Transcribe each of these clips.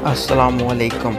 अस्सलामुअलैकुम।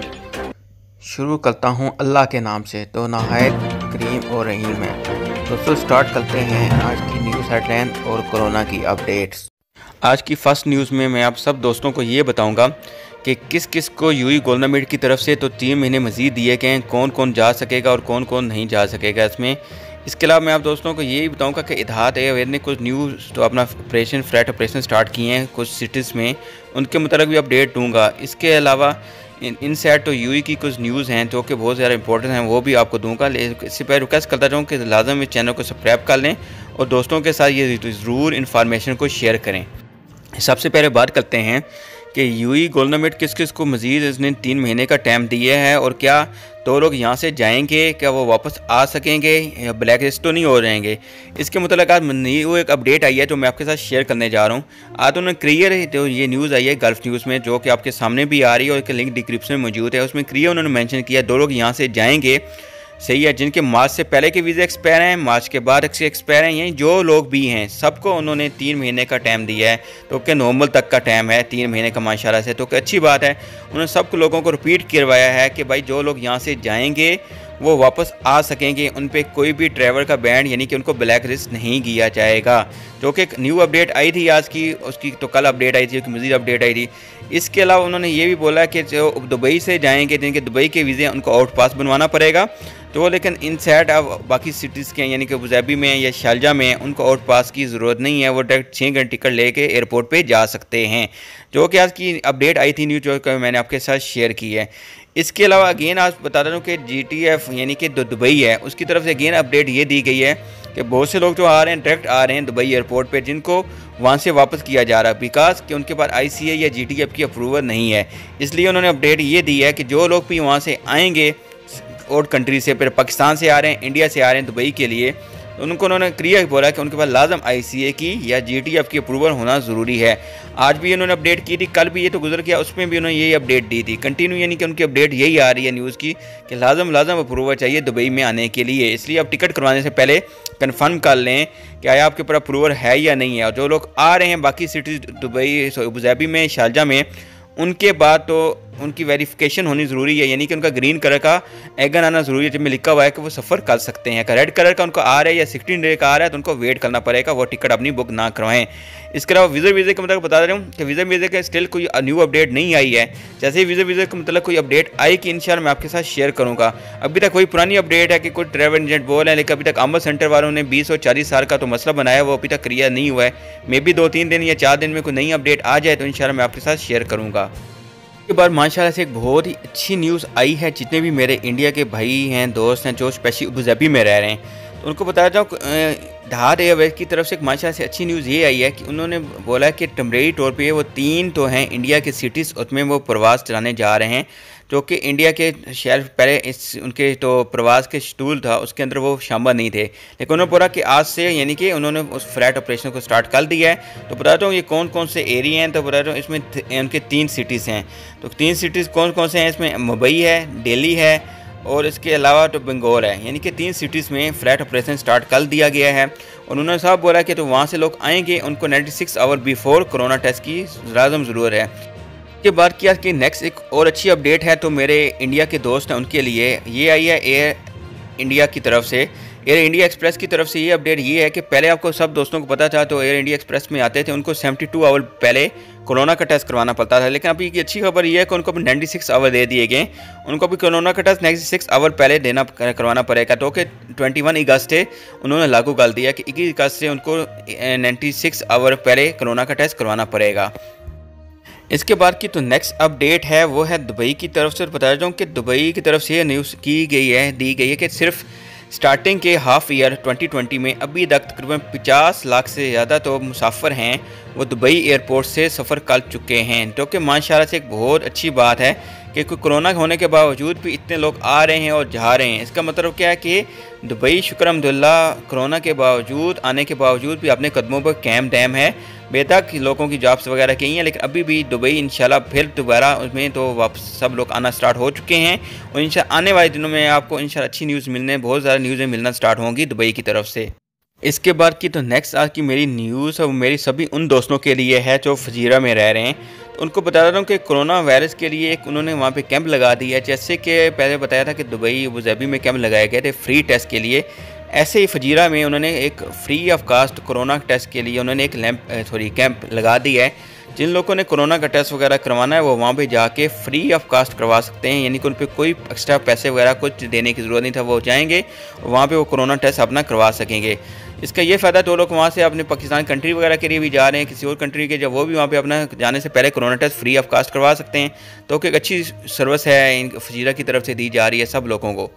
शुरू करता हूँ अल्लाह के नाम से, तो नहायत करीम और रहीम है। दोस्तों स्टार्ट करते हैं आज की न्यूज़ हेडलाइन और कोरोना की अपडेट्स। आज की फ़र्स्ट न्यूज़ में मैं आप सब दोस्तों को ये बताऊंगा कि किस किस को यूएई गवर्नमेंट की तरफ से तो 3 महीने मज़ीद दिए गए हैं, कौन कौन जा सकेगा और कौन कौन नहीं जा सकेगा इसमें। इसके अलावा मैं आप दोस्तों को ये भी बताऊंगा कि इतिहाद एयर ने कुछ न्यूज़ तो अपना फ्लाइट ऑपरेशन स्टार्ट किए हैं कुछ सिटीज़ में, उनके मुताबिक भी अपडेट दूंगा। इसके अलावा इनसाइड तो यूएई की कुछ न्यूज़ हैं जो कि बहुत ज़्यादा इंपॉर्टेंट हैं, वो भी आपको दूंगा। इससे पहले रिक्वेस्ट करता रहूँ कि लाजम इस चैनल को सब्सक्राइब कर लें और दोस्तों के साथ ये ज़रूर इन्फॉर्मेशन को शेयर करें। सबसे पहले बात करते हैं कि यूएई गवर्नमेंट किस किस को मज़ीद इसने 3 महीने का टाइम दिया है और क्या तो लोग यहाँ से जाएंगे, क्या वो वापस आ सकेंगे या ब्लैक लिस्ट तो नहीं हो जाएंगे। इसके मुताबिक आज वो एक अपडेट आई है जो मैं आपके साथ शेयर करने जा रहा हूँ। आज उन्होंने क्लियर तो ये न्यूज़ आई है गल्फ न्यूज़ में, जो कि आपके सामने भी आ रही है और इसका लिंक डिस्क्रिप्शन में मौजूद है। उसमें क्लियर उन्होंने मेंशन किया 2 लोग यहाँ से जाएंगे, सही है, जिनके मार्च से पहले के वीज़ा एक्सपायर हैं, मार्च के बाद एक्सपायर हैं, यानी जो लोग भी हैं सबको उन्होंने 3 महीने का टाइम दिया है, तो कि नवंबर तक का टाइम है 3 महीने का माशाल्लाह से, तो कि अच्छी बात है। उन्होंने सब लोगों को रिपीट करवाया है कि भाई जो लोग यहाँ से जाएंगे वो वापस आ सकेंगे, उन पर कोई भी ट्रैवल का बैन यानी कि उनको ब्लैक लिस्ट नहीं किया जाएगा, जो कि एक न्यू अपडेट आई थी आज की, उसकी तो कल अपडेट आई थी, मज़ीद अपडेट आई थी। इसके अलावा उन्होंने ये भी बोला कि जो दुबई से जाएंगे जिनके दुबई के वीज़े उनको आउट पास बनवाना पड़ेगा, तो लेकिन इनसाइड अब बाकी सिटीज़ के यानी कि अबूधाबी में या शारजा में उनको आउट पास की ज़रूरत नहीं है, वो डायरेक्ट 6 घंटे टिकट लेके एयरपोर्ट पे जा सकते हैं, जो कि आज की अपडेट आई थी न्यूज़ जो मैंने आपके साथ शेयर की है। इसके अलावा अगेन आज बता रहा हूँ कि GTF यानी कि दुबई है, उसकी तरफ से अगेन अपडेट ये दी गई है कि बहुत से लोग जो आ रहे हैं डायरेक्ट आ रहे हैं दुबई एयरपोर्ट पे, जिनको वहाँ से वापस किया जा रहा है बिकॉज कि उनके पास ICA या GTF की अप्रूवल नहीं है। इसलिए उन्होंने अपडेट ये दी है कि जो लोग भी वहाँ से आएंगे और कंट्री से, फिर पाकिस्तान से आ रहे हैं, इंडिया से आ रहे हैं दुबई के लिए, तो उनको उन्होंने क्लियर बोला कि उनके पास लाजम ICA की या GTF की अप्रूवल होना ज़रूरी है। आज भी उन्होंने अपडेट की थी, कल भी ये तो गुजर गया, उसमें भी उन्होंने यही अपडेट दी थी कंटिन्यू, यानी कि उनकी अपडेट यही आ रही है न्यूज़ की कि लाजम अप्रूवल चाहिए दुबई में आने के लिए। इसलिए आप टिकट करवाने से पहले कन्फर्म कर लें कि आया आपके ऊपर अप्रूवल है या नहीं है। और जो लोग आ रहे हैं बाकी सिटीज़ दुबई अबूधाबी में शारजा में, उनके बाद तो उनकी वेरिफिकेशन होनी ज़रूरी है, यानी कि उनका ग्रीन कलर का एगन आना ज़रूरी है, जिसमें लिखा हुआ है कि वो सफ़र कर सकते हैं। अगर रेड कलर का उनको आ रहा है या 16 डे का आ रहा है तो उनको वेट करना पड़ेगा, वो टिकट अपनी बुक ना करवाएं। इसके अलावा वीज़े के मतलब बता रहा हूँ कि वीज़े का स्टिल कोई न्यू अपडेट नहीं आई है। जैसे ही वीज़े के मतलब कोई अपडेट आई कि इंशाल्लाह मैं आपके साथ शेयर करूँगा। अभी तक कोई पुरानी अपडेट है कि कोई ट्रैवल एजेंट बोल है, लेकिन अभी तक आमद सेंटर वालों ने 20 और 40 साल का तो मसला बनाया, वो अभी तक क्लियर नहीं हुआ है। मे बी 2-3 दिन या 4 दिन में कोई नई अपडेट आ जाए तो इंशाल्लाह मैं आपके साथ शेयर करूँगा। के बाद माशाल्लाह से एक बहुत ही अच्छी न्यूज़ आई है, जितने भी मेरे इंडिया के भाई हैं, दोस्त हैं जो स्पेशली अबूधाबी में रह रहे हैं, तो उनको बताया जाऊँ इतिहाद एयर की तरफ से एक माशाल्लाह से अच्छी न्यूज़ ये आई है कि उन्होंने बोला कि टेम्परेरी तौर पे वो 3 तो हैं इंडिया के सिटीज़, उसमें वो प्रवास चलाने जा रहे हैं, जो कि इंडिया के शहर पहले उनके तो प्रवास के शेड्यूल था उसके अंदर वो शामिल नहीं थे, लेकिन उन्होंने बोला कि आज से यानी कि उन्होंने उस फ्लाइट ऑपरेशन को स्टार्ट कर दिया है। तो बताता हूँ ये कौन कौन से एरिया हैं, तो बताता हूँ इसमें उनके 3 सिटीज़ हैं। तो 3 सिटीज़ कौन कौन से हैं, इसमें मुंबई है, दिल्ली है और इसके अलावा तो बंगलौर है, यानी कि 3 सिटीज़ में फ्लाइट ऑपरेशन स्टार्ट कर दिया गया है। और उन्होंने साहब बोला कि तो वहाँ से लोग आएंगे उनको 96 आवर बिफोर कोरोना टेस्ट की लाजम ज़रूरत है। के बाद किया कि नेक्स्ट एक और अच्छी अपडेट है तो मेरे इंडिया के दोस्त हैं उनके लिए ये आई है एयर इंडिया की तरफ से, एयर इंडिया एक्सप्रेस की तरफ से। ये अपडेट ये है कि पहले आपको सब दोस्तों को पता था तो एयर इंडिया एक्सप्रेस में आते थे उनको 72 आवर पहले कोरोना का टेस्ट करवाना पड़ता था, लेकिन अभी की अच्छी खबर ये है कि उनको अभी 96 आवर दे दिए गए, उनको भी कोरोना का टेस्ट 96 आवर पहले करवाना पड़ेगा, तो कि 21 अगस्त से उन्होंने लागू कर दिया कि 21 अगस्त से उनको 96 आवर पहले कोरोना का टेस्ट करवाना पड़ेगा। इसके बाद की तो नेक्स्ट अपडेट है वो है दुबई की तरफ से। बता रहा हूँ कि दुबई की तरफ से न्यूज़ दी गई है कि सिर्फ स्टार्टिंग के हाफ ईयर 2020 में अभी तक तकरीबन 50 लाख से ज़्यादा तो मुसाफिर हैं वो दुबई एयरपोर्ट से सफ़र कर चुके हैं, जो कि माशाल्लाह से एक बहुत अच्छी बात है कि कोरोना होने के बावजूद भी इतने लोग आ रहे हैं और जा रहे हैं। इसका मतलब क्या है कि दुबई शुक्र अल्हम्दुलिल्लाह कोरोना के बावजूद आने के बावजूद भी अपने कदमों पर कायम दायम है। बेतक लोगों की जॉब्स वगैरह की हैं, लेकिन अभी भी दुबई इंशाल्लाह फिर दोबारा उसमें तो वापस सब लोग आना स्टार्ट हो चुके हैं और इंशाल्लाह आने वाले दिनों में आपको इंशाल्लाह अच्छी न्यूज़ मिलने, बहुत ज़्यादा न्यूज़ें मिलना स्टार्ट होंगी दुबई की तरफ से। इसके बाद की तो नेक्स्ट आज की मेरी न्यूज़ और मेरी सभी उन दोस्तों के लिए है जो फजीरा में रह रहे हैं। तो उनको बता रहा हूँ कि कोरोना वायरस के लिए एक उन्होंने वहाँ पे कैंप लगा दिया है। जैसे कि पहले बताया था कि दुबई अबूधाबी में कैंप लगाए गए थे फ्री टेस्ट के लिए, ऐसे ही फजीरा में उन्होंने एक free of cost corona test के लिए उन्होंने एक कैंप लगा दिया है। जिन लोगों ने कोरोना का टेस्ट वगैरह करवाना है वो वहाँ पे जाके फ्री ऑफ कास्ट करवा सकते हैं, यानी कि उन पर कोई एक्स्ट्रा पैसे वगैरह कुछ देने की ज़रूरत नहीं था। वो जाएंगे वहाँ पे वो कोरोना टेस्ट अपना करवा सकेंगे। इसका ये फ़ायदा तो लोग वहाँ से अपने पाकिस्तान कंट्री वगैरह के लिए भी जा रहे हैं, किसी और कंट्री के, जब वो भी वहाँ पे अपना जाने से पहले corona test free of cost करवा सकते हैं। तो एक अच्छी सर्विस है इन फजीरा की तरफ से दी जा रही है सब लोगों को।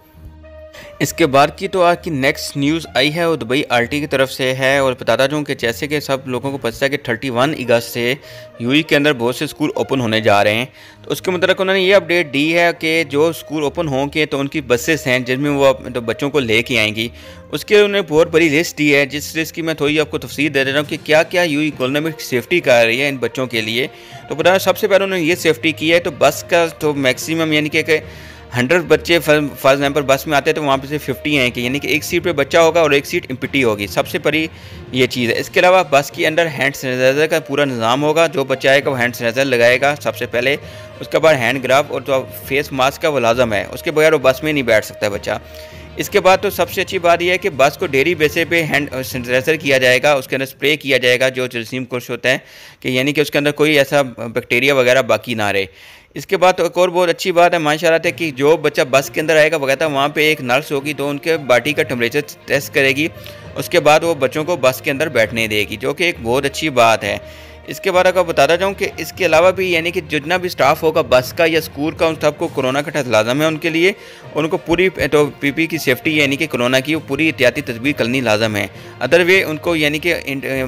इसके बाद की तो आज की नेक्स्ट न्यूज़ आई है वो दुबई आरटी की तरफ से है, और बताता जाऊँ कि जैसे कि सब लोगों को पता है कि 31 अगस्त से यूएई के अंदर बहुत से स्कूल ओपन होने जा रहे हैं। तो उसके मतलब उन्होंने ये अपडेट दी है कि जो स्कूल ओपन होंगे तो उनकी बसेस हैं जिनमें वो तो बच्चों को लेके आएंगी। उसके उन्होंने बहुत बड़ी लिस्ट दी है, जिस लिस्ट की मैं थोड़ी आपको तफसीर दे रहा हूँ कि क्या क्या यूएई गवर्नमेंट सेफ्टी कर रही है इन बच्चों के लिए। तो बता सबसे पहले उन्होंने ये सेफ्टी की है, तो बस का तो मैक्सिमम यानी कि 100 बच्चे फॉर एग्जाम्पल बस में आते हैं तो वहाँ पे से 50 हैं कि यानी कि एक सीट पे बच्चा होगा और एक सीट एम्प्टी होगी, सबसे बड़ी ये चीज़ है। इसके अलावा बस के अंदर हैंड सैनिटाइज़र का पूरा निज़ाम होगा, जो बच्चा आएगा वो हैंड सैनिटाइज़र लगाएगा सबसे पहले। उसके बाद हैंड ग्लव और जो फेस मास्क का वो लाजम है, उसके बगैर वो बस में नहीं बैठ सकता बच्चा। इसके बाद तो सबसे अच्छी बात यह है कि बस को डेली बेसिस पे हैंड सैनिटाइज़र किया जाएगा, उसके अंदर स्प्रे किया जाएगा जो जरासीम कुछ होता है कि यानी कि उसके अंदर कोई ऐसा बैक्टीरिया वगैरह बाकी ना रहे। इसके बाद तो एक और बहुत अच्छी बात है माशाल्लाह है कि जो बच्चा बस के अंदर आएगा वगैरह वहाँ पे एक नर्स होगी तो उनके बॉडी का टेम्परेचर टेस्ट करेगी, उसके बाद वो बच्चों को बस के अंदर बैठने देगी, जो कि एक बहुत अच्छी बात है। इसके बाद अगर बताता जाऊँ कि इसके अलावा भी यानी कि जितना भी स्टाफ होगा बस का या स्कूल का, उन सबको कोरोना का टेस्ट लाजम है उनके लिए। उनको पूरी तो पीपी की सेफ्टी यानी कि कोरोना की पूरी एहतियाती तदबीर करनी लाजम है, अदर वे उनको यानी कि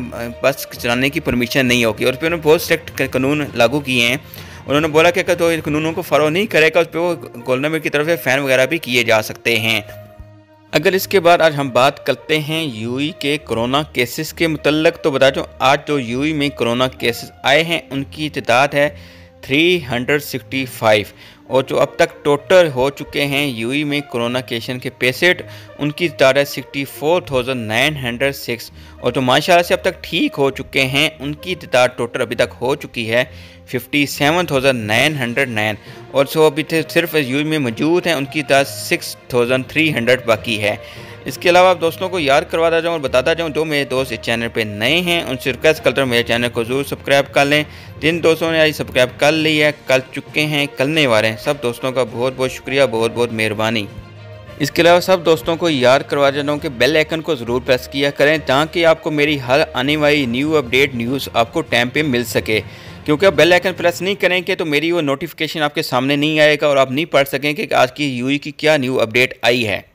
बस चलाने की परमिशन नहीं होगी। और फिर उन्होंने बहुत स्ट्रिक्ट कानून लागू किए हैं। उन्होंने बोला कि तो इन कानूनों को फॉलो नहीं करेगा उस पर वो गवर्नमेंट की तरफ से फ़ैन वगैरह भी किए जा सकते हैं। अगर इसके बाद आज हम बात करते हैं यूएई के कोरोना केसेस के मुतल्लक, तो बता दूं आज जो यूएई में कोरोना केसेस आए हैं उनकी तादाद है 365, और जो अब तक टोटल हो चुके हैं यूएई में कोरोना केशन के पेशेंट उनकी तादाद है 64,906, और जो माशाल्लाह से अब तक ठीक हो चुके हैं उनकी तादाद टोटल अभी तक हो चुकी है 57,909, और जो अभी सिर्फ यूएई में मौजूद हैं उनकी तादाद 6,300 बाकी है। इसके अलावा दोस्तों को याद करवाता जाऊँ और बताता जाऊँ जो मेरे दोस्त इस चैनल पे नए हैं उनसे रिक्वेस्ट करता हूँ मेरे चैनल को ज़रूर सब्सक्राइब कर लें। जिन दोस्तों ने आज सब्सक्राइब कर ली है, कर चुके हैं, करने वाले हैं, सब दोस्तों का बहुत बहुत शुक्रिया, बहुत बहुत मेहरबानी। इसके अलावा सब दोस्तों को याद करवा देता हूँ कि बेल आइकन को ज़रूर प्रेस किया करें ताकि आपको मेरी हर आने वाली न्यू अपडेट न्यूज़ आपको टाइम पे मिल सके, क्योंकि आप बेल आइकन प्रेस नहीं करेंगे तो मेरी वो नोटिफिकेशन आपके सामने नहीं आएगा और आप नहीं पढ़ सकेंगे कि आज की यूएई की क्या न्यू अपडेट आई है।